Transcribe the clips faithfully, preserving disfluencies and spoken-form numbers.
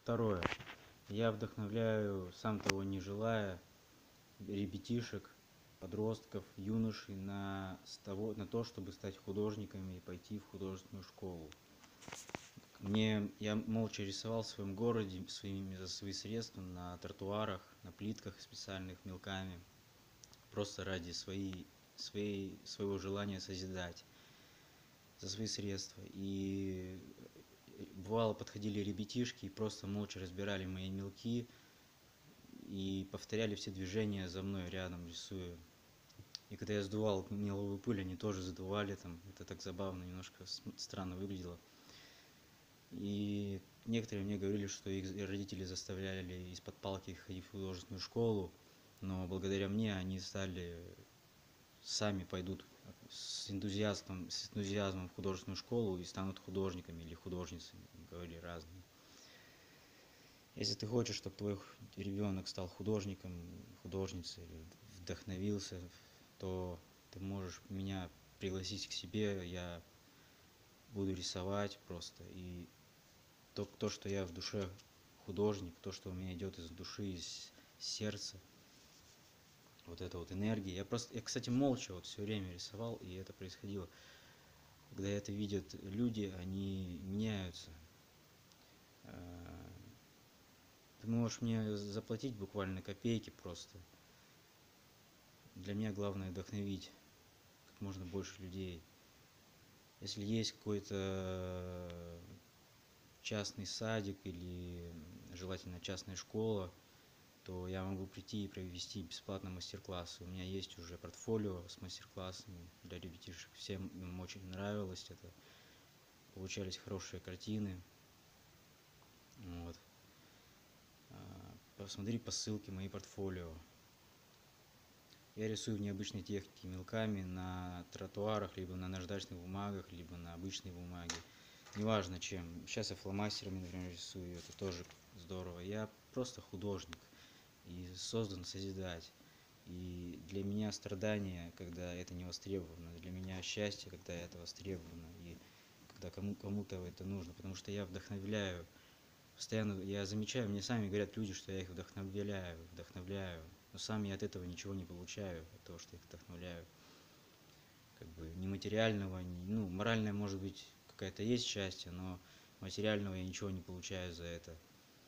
Второе. Я вдохновляю, сам того не желая, ребятишек, подростков, юношей на, с того, на то, чтобы стать художниками и пойти в художественную школу. Мне, я молча рисовал в своем городе своими, за свои средства на тротуарах, на плитках специальных мелками, просто ради своей, своей, своего желания созидать за свои средства. И бывало, подходили ребятишки и просто молча разбирали мои мелки и повторяли все движения за мной рядом, рисуя. И когда я сдувал меловую пыль, они тоже задували там. Это так забавно, немножко странно выглядело. И некоторые мне говорили, что их родители заставляли из-под палки ходить в художественную школу, но благодаря мне они стали, сами пойдут с энтузиазмом, с энтузиазмом в художественную школу и станут художниками или художницами, говорили разные. Если ты хочешь, чтобы твой ребенок стал художником, художницей, вдохновился, то ты можешь меня пригласить к себе, я буду рисовать просто. И то, то, что я в душе художник, то, что у меня идет из души, из сердца, вот эта вот энергия. Я просто, я, кстати, молча вот все время рисовал, и это происходило. Когда это видят люди, они меняются. Ты можешь мне заплатить буквально копейки просто. Для меня главное вдохновить как можно больше людей. Если есть какой-то частный садик или желательно частная школа, то я могу прийти и провести бесплатно мастер-классы. У меня есть уже портфолио с мастер-классами для ребятишек. Всем им очень нравилось это. Получались хорошие картины. Вот. Посмотри по ссылке мои портфолио. Я рисую в необычной технике мелками на тротуарах, либо на наждачных бумагах, либо на обычной бумаге. Неважно чем. Сейчас я фломастерами, например, рисую, это тоже здорово. Я просто художник и создан созидать. И для меня страдание, когда это не востребовано, для меня счастье, когда это востребовано, и когда кому- кому-то это нужно, потому что я вдохновляю. Постоянно я замечаю, мне сами говорят люди, что я их вдохновляю, вдохновляю, но сам я от этого ничего не получаю, от того, что их вдохновляю. Как бы ни материального, ни, ну, моральное, может быть, какая-то есть счастье, но материального я ничего не получаю за это.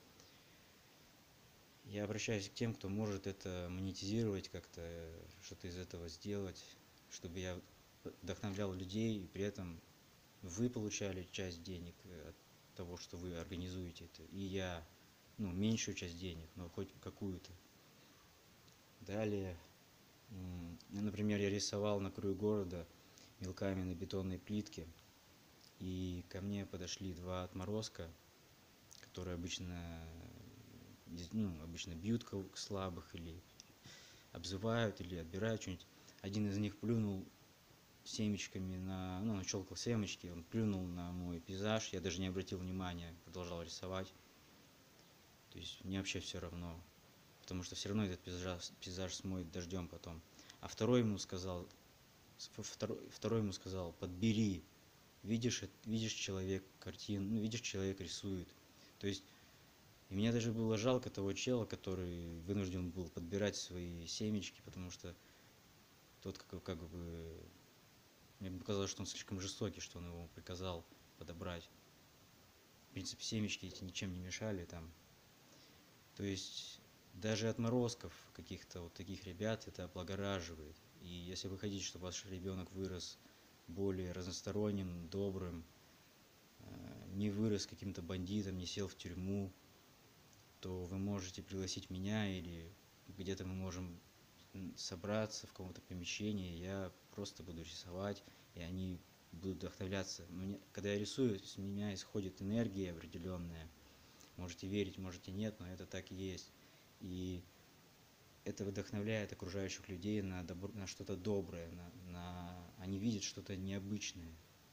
Я обращаюсь к тем, кто может это монетизировать, как-то что-то из этого сделать, чтобы я вдохновлял людей, и при этом вы получали часть денег от того, что вы организуете это, и я, ну, меньшую часть денег, но хоть какую-то. Далее, например, я рисовал на краю города мелками на бетонной плитке, и ко мне подошли два отморозка, которые обычно, ну, обычно бьют слабых или обзывают, или отбирают что-нибудь. Один из них плюнул семечками на, ну, он щелкал семечки, он плюнул на мой пейзаж, я даже не обратил внимания, продолжал рисовать. То есть мне вообще все равно, потому что все равно этот пейзаж, пейзаж смоет дождем потом. А второй ему сказал, второй, второй ему сказал, подбери, видишь, видишь человек картину, ну, видишь, человек рисует. То есть, и мне даже было жалко того чела, который вынужден был подбирать свои семечки, потому что тот как, как бы, мне показалось, что он слишком жестокий, что он его приказал подобрать. В принципе, семечки эти ничем не мешали там. То есть даже отморозков каких-то вот таких ребят это облагораживает. И если вы хотите, чтобы ваш ребенок вырос более разносторонним, добрым, не вырос каким-то бандитом, не сел в тюрьму, то вы можете пригласить меня, или где-то мы можем собраться в каком-то помещении, я просто буду рисовать, и они будут вдохновляться. Мне, когда я рисую, с меня исходит энергия определенная. Можете верить, можете нет, но это так и есть. И это вдохновляет окружающих людей на, добро, на что-то доброе, на, на, они видят что-то необычное.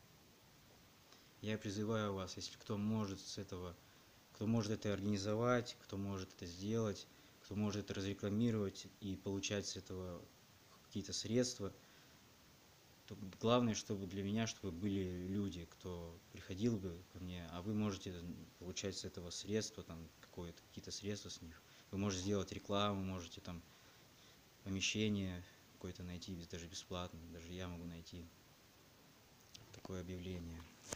Я призываю вас, если кто может с этого, кто может это организовать, кто может это сделать, кто может это разрекламировать и получать с этого какие-то средства, То главное, чтобы для меня, чтобы были люди, кто приходил бы ко мне, а вы можете получать с этого средства, там, какое-то, какие-то средства с них. Вы можете сделать рекламу, можете там помещение какое-то найти, даже бесплатно, даже я могу найти такое объявление.